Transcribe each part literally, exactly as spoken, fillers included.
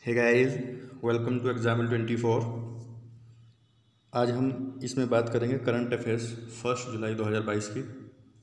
Hey guys, welcome to example twenty four. आज हम इसमें बात करेंगे करंट अफेयर्स फर्स्ट जुलाई दो हज़ार बाईस की।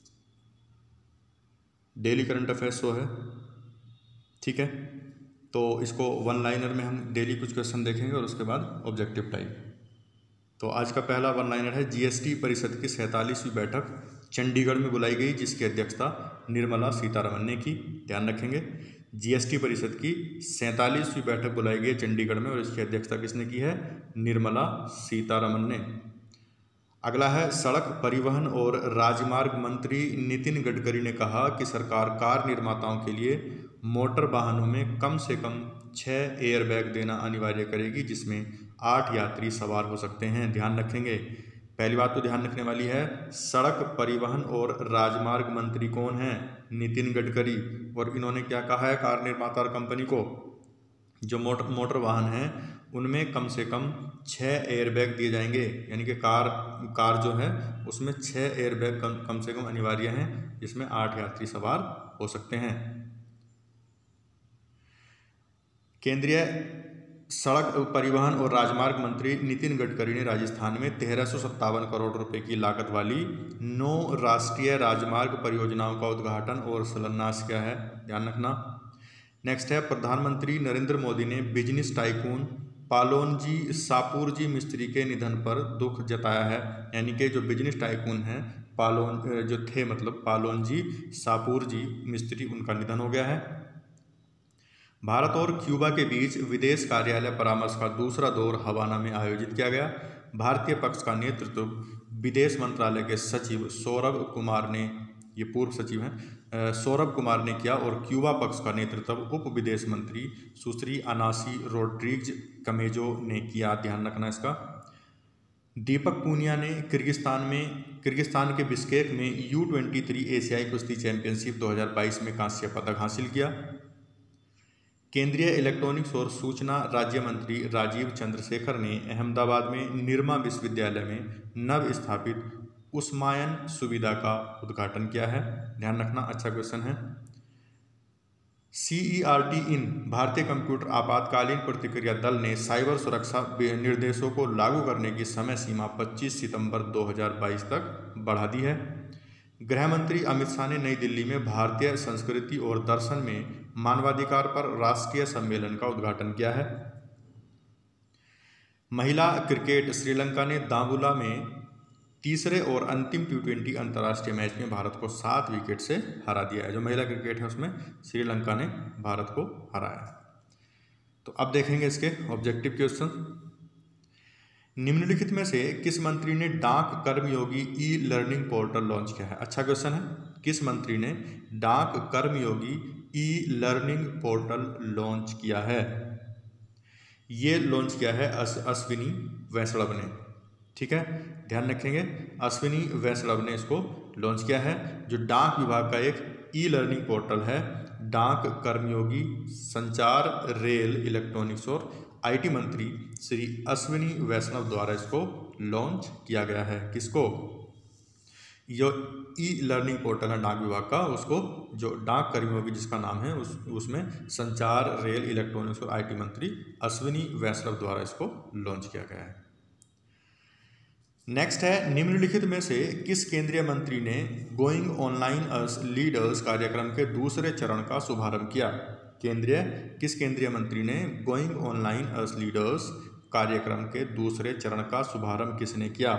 डेली करंट अफेयर्स शो है, ठीक है। तो इसको वन लाइनर में हम डेली कुछ क्वेश्चन देखेंगे और उसके बाद ऑब्जेक्टिव टाइप। तो आज का पहला वन लाइनर है, जीएसटी परिषद की सैंतालीसवीं बैठक चंडीगढ़ में बुलाई गई, जिसकी अध्यक्षता निर्मला सीतारमण ने की। ध्यान रखेंगे, जीएसटी परिषद की सैंतालीसवीं बैठक बुलाई गई चंडीगढ़ में और इसकी अध्यक्षता किसने की है? निर्मला सीतारमण ने। अगला है, सड़क परिवहन और राजमार्ग मंत्री नितिन गडकरी ने कहा कि सरकार कार निर्माताओं के लिए मोटर वाहनों में कम से कम छः एयरबैग देना अनिवार्य करेगी, जिसमें आठ यात्री सवार हो सकते हैं। ध्यान रखेंगे, पहली बात तो ध्यान रखने वाली है, सड़क परिवहन और राजमार्ग मंत्री कौन हैं? नितिन गडकरी। और इन्होंने क्या कहा है कार निर्माता कंपनी को? जो मोटर मोटर वाहन हैं उनमें कम से कम छः एयरबैग दिए जाएंगे, यानी कि कार कार जो है उसमें छः एयरबैग कम कम से कम अनिवार्य हैं, जिसमें आठ यात्री सवार हो सकते हैं। केंद्रीय सड़क परिवहन और राजमार्ग मंत्री नितिन गडकरी ने राजस्थान में तेरह सौ सत्तावन करोड़ रुपए की लागत वाली नौ राष्ट्रीय राजमार्ग परियोजनाओं का उद्घाटन और शिलान्यास किया है। ध्यान रखना। नेक्स्ट है, प्रधानमंत्री नरेंद्र मोदी ने बिजनेस टाइकून पालोनजी सापूरजी मिस्त्री के निधन पर दुख जताया है। यानी कि जो बिजनेस टाइकून हैं पालोन जो थे मतलब पालोनजी सापूरजी मिस्त्री, उनका निधन हो गया है। भारत और क्यूबा के बीच विदेश कार्यालय परामर्श का दूसरा दौर हवाना में आयोजित किया गया। भारतीय पक्ष का नेतृत्व विदेश मंत्रालय के सचिव सौरभ कुमार ने, ये पूर्व सचिव हैं, सौरभ कुमार ने किया और क्यूबा पक्ष का नेतृत्व उप विदेश मंत्री सुश्री अनासी रोड्रिग्ज कमेजो ने किया। ध्यान रखना इसका। दीपक पूनिया ने किर्गिस्तान में किर्गिस्तान के बिश्केक में यू ट्वेंटी थ्री एशियाई कुश्ती चैंपियनशिप दो हज़ार बाईस में कांस्य पदक हासिल किया। केंद्रीय इलेक्ट्रॉनिक्स और सूचना राज्य मंत्री राजीव चंद्रशेखर ने अहमदाबाद में निरमा विश्वविद्यालय में नव स्थापित उष्मायन सुविधा का उद्घाटन किया है। ध्यान रखना, अच्छा क्वेश्चन है। सीईआरटी इन भारतीय कंप्यूटर आपातकालीन प्रतिक्रिया दल ने साइबर सुरक्षा निर्देशों को लागू करने की समय सीमा पच्चीस सितंबर दो हज़ार बाईस तक बढ़ा दी है। गृह मंत्री अमित शाह ने नई दिल्ली में भारतीय संस्कृति और दर्शन में मानवाधिकार पर राष्ट्रीय सम्मेलन का उद्घाटन किया है। महिला क्रिकेट, श्रीलंका ने दांबुला में तीसरे और अंतिम टी ट्वेंटी अंतर्राष्ट्रीय मैच में भारत को सात विकेट से हरा दिया है। जो महिला क्रिकेट है उसमें श्रीलंका ने भारत को हराया। तो अब देखेंगे इसके ऑब्जेक्टिव क्वेश्चन। निम्नलिखित में से किस मंत्री ने Dak Karmayogi e learning portal launch किया है? अच्छा क्वेश्चन है। किस मंत्री ने Dak Karmayogi e learning portal launch किया है? ये लॉन्च किया है अस, अश्विनी वैष्णव ने, ठीक है। ध्यान रखेंगे, अश्विनी वैष्णव ने इसको लॉन्च किया है। जो डाक विभाग का एक ई लर्निंग पोर्टल है, डाक कर्मयोगी, संचार, रेल, इलेक्ट्रॉनिक्स और आईटी मंत्री श्री अश्विनी वैष्णव द्वारा इसको लॉन्च किया गया है। किसको? जो ई लर्निंग पोर्टल है डाक विभाग का, उसको जो डाक कर्मयोगी जिसका नाम है उस उसमें संचार, रेल, इलेक्ट्रॉनिक्स और आईटी मंत्री अश्विनी वैष्णव द्वारा इसको लॉन्च किया गया है। नेक्स्ट है, निम्नलिखित में से किस केंद्रीय मंत्री ने गोइंग ऑनलाइन अस लीडर्स कार्यक्रम के दूसरे चरण का शुभारंभ किया? केंद्रीय किस केंद्रीय मंत्री ने गोइंग ऑनलाइन अस लीडर्स कार्यक्रम के दूसरे चरण का शुभारंभ किसने किया?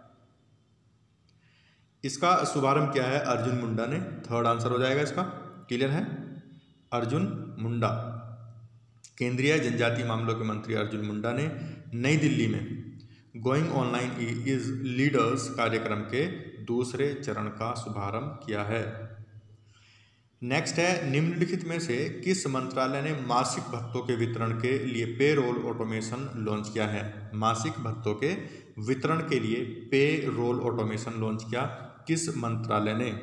इसका शुभारंभ किया है अर्जुन मुंडा ने। थर्ड आंसर हो जाएगा इसका। क्लियर है? अर्जुन मुंडा, केंद्रीय जनजातीय मामलों के मंत्री अर्जुन मुंडा ने नई दिल्ली में गोइंग ऑनलाइन इज लीडर्स कार्यक्रम के दूसरे चरण का शुभारंभ किया है। नेक्स्ट है, निम्नलिखित में से किस मंत्रालय ने मासिक भत्तों के वितरण के लिए पे रोल ऑटोमेशन लॉन्च किया है? मासिक भत्तों के वितरण के लिए पे रोल ऑटोमेशन लॉन्च किया किस मंत्रालय ने?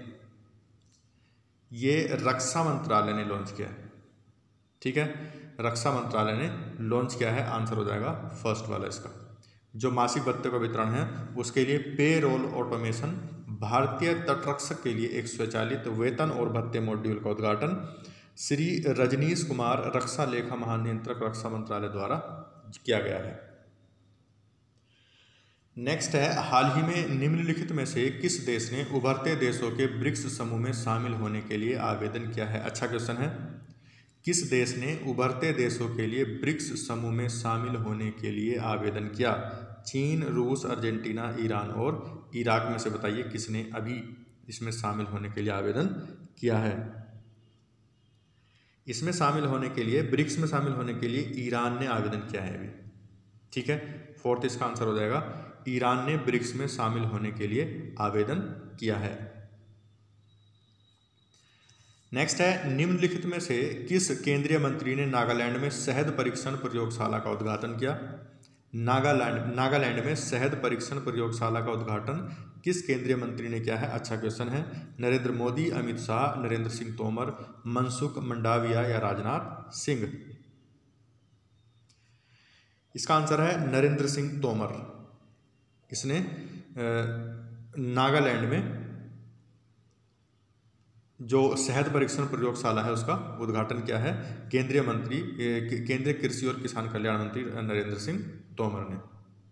ये रक्षा मंत्रालय ने लॉन्च किया है, ठीक है। रक्षा मंत्रालय ने लॉन्च किया है, आंसर हो जाएगा फर्स्ट वाला इसका। जो मासिक भत्ते का वितरण है उसके लिए पे रोल ऑटोमेशन, भारतीय तटरक्षक के लिए एक स्वचालित वेतन और भत्ते मॉड्यूल का उद्घाटन, श्री रजनीश कुमार रक्षा लेखा महानियंत्रक रक्षा मंत्रालय द्वारा किया गया है। नेक्स्ट है, हाल ही में निम्नलिखित में से किस देश ने उभरते देशों के ब्रिक्स समूह में शामिल होने के लिए आवेदन किया है? अच्छा क्वेश्चन है। किस देश ने उभरते देशों के लिए ब्रिक्स समूह में शामिल होने के लिए आवेदन किया? चीन, रूस, अर्जेंटीना, ईरान और इराक में से बताइए किसने अभी इसमें शामिल होने के लिए आवेदन किया है? इसमें शामिल होने के लिए, ब्रिक्स में शामिल होने के लिए ईरान ने आवेदन किया है अभी। ठीक है, फोर्थ इसका आंसर हो जाएगा, ईरान ने ब्रिक्स में शामिल होने के लिए आवेदन किया है। नेक्स्ट है, निम्नलिखित में से किस केंद्रीय मंत्री ने नागालैंड में शहद परीक्षण प्रयोगशाला का उद्घाटन किया? नागालैंड नागालैंड में शहद परीक्षण प्रयोगशाला का उद्घाटन किस केंद्रीय मंत्री ने किया है? अच्छा क्वेश्चन है। नरेंद्र मोदी, अमित शाह, नरेंद्र सिंह तोमर, मनसुख मंडाविया या राजनाथ सिंह? इसका आंसर है नरेंद्र सिंह तोमर। इसने नागालैंड में जो शहद परीक्षण प्रयोगशाला है उसका उद्घाटन किया है केंद्रीय मंत्री केंद्रीय कृषि और किसान कल्याण मंत्री नरेंद्र सिंह तोमर ने।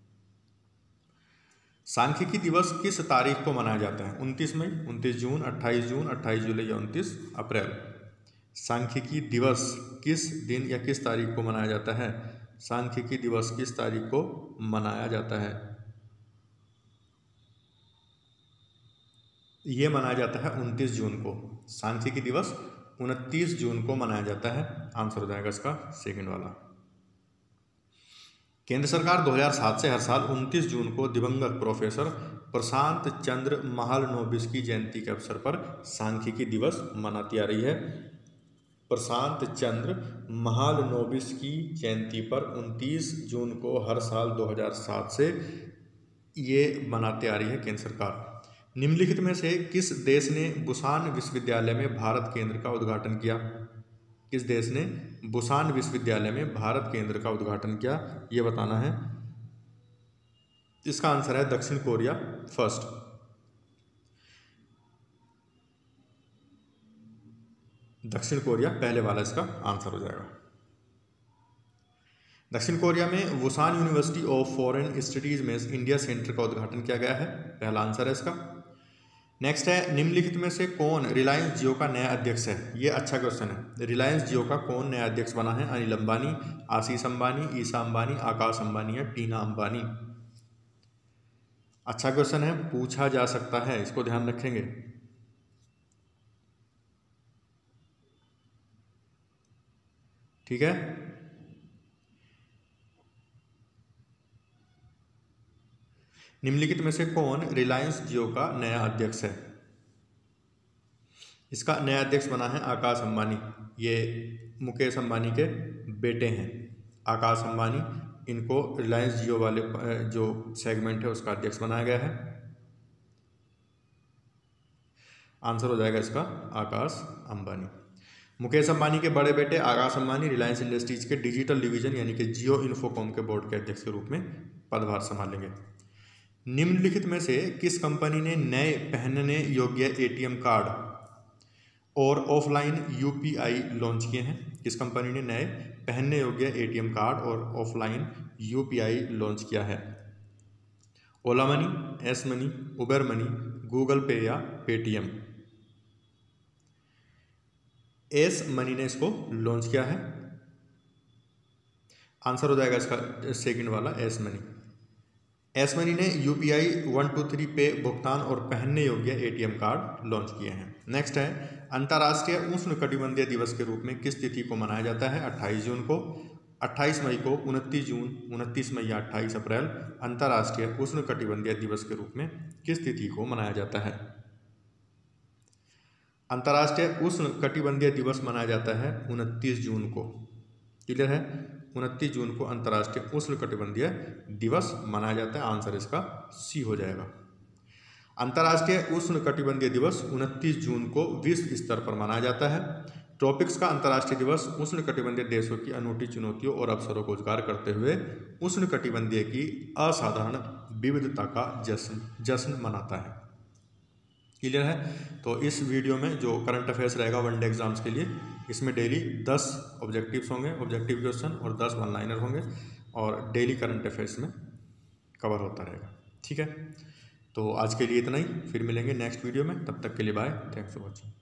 सांख्यिकी दिवस किस तारीख को मनाया जाता है? उनतीस मई, उनतीस जून, अट्ठाईस जून, अट्ठाईस जुलाई या उनतीस अप्रैल? सांख्यिकी दिवस किस दिन या किस तारीख को मनाया जाता है? सांख्यिकी दिवस किस तारीख को मनाया जाता है? ये मनाया जाता है उनतीस जून को। सांख्यिकी दिवस उनतीस जून को मनाया जाता है। आंसर हो जाएगा इसका सेकंड वाला। केंद्र सरकार दो हज़ार सात से हर साल उनतीस जून को दिवंगत प्रोफेसर प्रशांत चंद्र महालनोबिस की जयंती के अवसर पर सांख्यिकी दिवस मनाती आ रही है। प्रशांत चंद्र महालनोबिस की जयंती पर उनतीस जून को हर साल दो हज़ार सात से ये मनाती आ रही है केंद्र सरकार। निम्नलिखित में से किस देश ने बुसान विश्वविद्यालय में भारत केंद्र का उद्घाटन किया? किस देश ने बुसान विश्वविद्यालय में भारत केंद्र का उद्घाटन किया, ये बताना है। इसका आंसर है दक्षिण कोरिया फर्स्ट। दक्षिण कोरिया पहले वाला इसका आंसर हो जाएगा। दक्षिण कोरिया में Busan university of foreign studies में इंडिया सेंटर का उद्घाटन किया गया है। पहला आंसर है इसका। नेक्स्ट है, निम्नलिखित में से कौन रिलायंस जियो का नया अध्यक्ष है? ये अच्छा क्वेश्चन है। रिलायंस जियो का कौन नया अध्यक्ष बना है? अनिल अंबानी, आशीष अंबानी, ईशा अंबानी, आकाश अंबानी या टीना अंबानी? अच्छा क्वेश्चन है, पूछा जा सकता है, इसको ध्यान रखेंगे। ठीक है, निम्नलिखित में से कौन रिलायंस जियो का नया अध्यक्ष है? इसका नया अध्यक्ष बना है आकाश अंबानी। ये मुकेश अंबानी के बेटे हैं आकाश अंबानी। इनको रिलायंस जियो वाले जो सेगमेंट है उसका अध्यक्ष बनाया गया है। आंसर हो जाएगा इसका आकाश अंबानी। मुकेश अंबानी के बड़े बेटे आकाश अंबानी रिलायंस इंडस्ट्रीज के डिजिटल डिवीजन यानी कि जियो इन्फोकॉम के बोर्ड के अध्यक्ष के रूप में पदभार संभालेंगे। निम्नलिखित में से किस कंपनी ने नए पहनने योग्य एटीएम कार्ड और ऑफलाइन यूपीआई लॉन्च किए हैं? किस कंपनी ने नए पहनने योग्य एटीएम कार्ड और ऑफलाइन यूपीआई लॉन्च किया है? Ola money, Ace money, Uber money, Google Pay या पेटीएम? एस मनी ने इसको लॉन्च किया है। आंसर हो जाएगा इसका सेकंड वाला एस मनी। एस मनी ने UPI one two three pay भुगतान और पहनने योग्य एटीएम कार्ड लॉन्च किए हैं। नेक्स्ट है, अंतर्राष्ट्रीय उष्णकटिबंधीय दिवस के रूप में किस तिथि को मनाया जाता है? अट्ठाईस जून को, अट्ठाईस मई को, उनतीस जून, उनतीस मई या अट्ठाईस अप्रैल? अंतर्राष्ट्रीय उष्णकटिबंधीय दिवस के रूप में किस तिथि को मनाया जाता है? अंतर्राष्ट्रीय उष्णकटिबंधीय दिवस मनाया जाता है उनतीस जून को। क्लियर है, उनतीस जून को अंतर्राष्ट्रीय उष्णकटिबंधीय दिवस मनाया जाता है। आंसर इसका सी हो जाएगा। अंतर्राष्ट्रीय उष्णकटिबंधीय दिवस उनतीस जून को विश्व स्तर पर मनाया जाता है। ट्रॉपिक्स का अंतर्राष्ट्रीय दिवस उष्णकटिबंधीय देशों की अनूठी चुनौतियों और अवसरों को उजागर करते हुए उष्णकटिबंधीय की असाधारण विविधता का जश्न जश्न मनाता है। क्लियर है। तो इस वीडियो में जो करंट अफेयर्स रहेगा वनडे एग्जाम्स के लिए, इसमें डेली दस ऑब्जेक्टिव्स होंगे, ऑब्जेक्टिव क्वेश्चन, और दस वन लाइनर होंगे, और डेली करंट अफेयर्स में कवर होता रहेगा। ठीक है, तो आज के लिए इतना ही, फिर मिलेंगे नेक्स्ट वीडियो में, तब तक के लिए बाय, थैंक्स फॉर वॉचिंग।